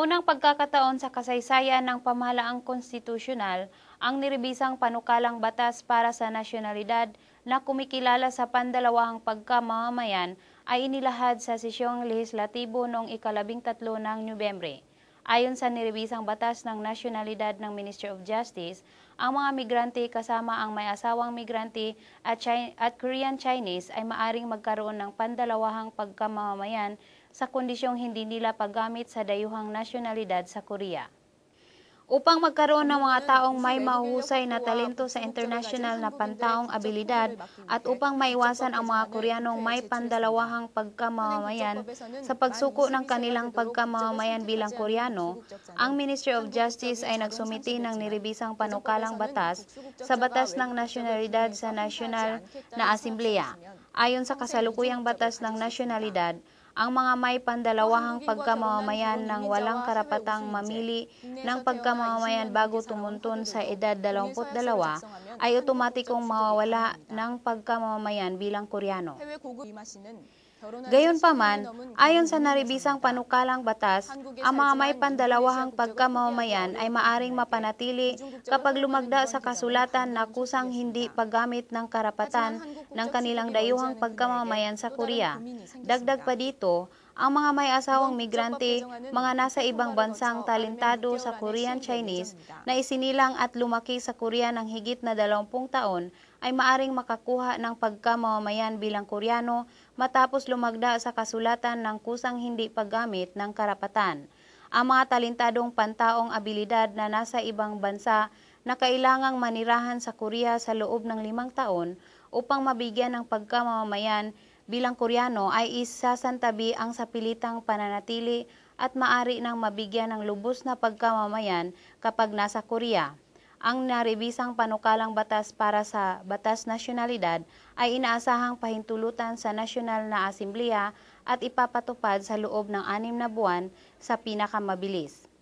unang pagkakataon sa kasaysayan ng pamahalaang konstitusyonal, ang nirebisang panukalang batas para sa nasyonalidad na kumikilala sa pandalawahang pagkamamamayan ay inilahad sa sesyong lehislatibo noong ika-13 ng Nobyembre. Ayon sa nirebisang batas ng nasyonalidad ng Ministry of Justice, ang mga migrante kasama ang may asawang migrante at Korean Chinese ay maaring magkaroon ng pandalawahang pagkamamamayan sa kondisyong hindi nila paggamit sa dayuhang nasyonalidad sa Korea. Upang magkaroon ng mga taong may mahuhusay na talento sa internasyonal na pantaong abilidad at upang maiwasan ang mga Koreanong may pandalawahang pagkamamamayan sa pagsuko ng kanilang pagkamamamayan bilang Koreano, ang Ministry of Justice ay nagsumiti ng nirebisang panukalang batas sa Batas ng Nasyonalidad sa Nasyonal na Asambleya. Ayon sa kasalukuyang batas ng nasyonalidad, ang mga may pandalawahang pagkamamamayan ng walang karapatang mamili ng pagkamamamayan bago tumuntun sa edad 22 ay otomatikong mawawala ng pagkamamamayan bilang Koreano. Gayunpaman, ayon sa narebisang panukalang batas, ang mga may pandalawahang pagkamamamayan ay maaring mapanatili kapag lumagda sa kasulatan na kusang hindi paggamit ng karapatan ng kanilang dayuhang pagkamamamayan sa Korea. Dagdag pa dito, ang mga may asawang migrante, mga nasa ibang bansang talentado sa Korean Chinese na isinilang at lumaki sa Korea ng higit na 20 taon ay maaring makakuha ng pagkamamamayan bilang Koreano matapos lumagda sa kasulatan ng kusang hindi paggamit ng karapatan. Ang mga talentadong pantaong abilidad na nasa ibang bansa na kailangang manirahan sa Korea sa loob ng 5 taon upang mabigyan ng pagkamamamayan bilang Koreano ay isasantabi ang sapilitang pananatili at maari nang mabigyan ng lubos na pagkamamamayan kapag nasa Korea. Ang narebisang panukalang batas para sa Batas Nasyonalidad ay inaasahang pahintulutan sa Nasyonal na Asambleya at ipapatupad sa loob ng 6 na buwan sa pinakamabilis.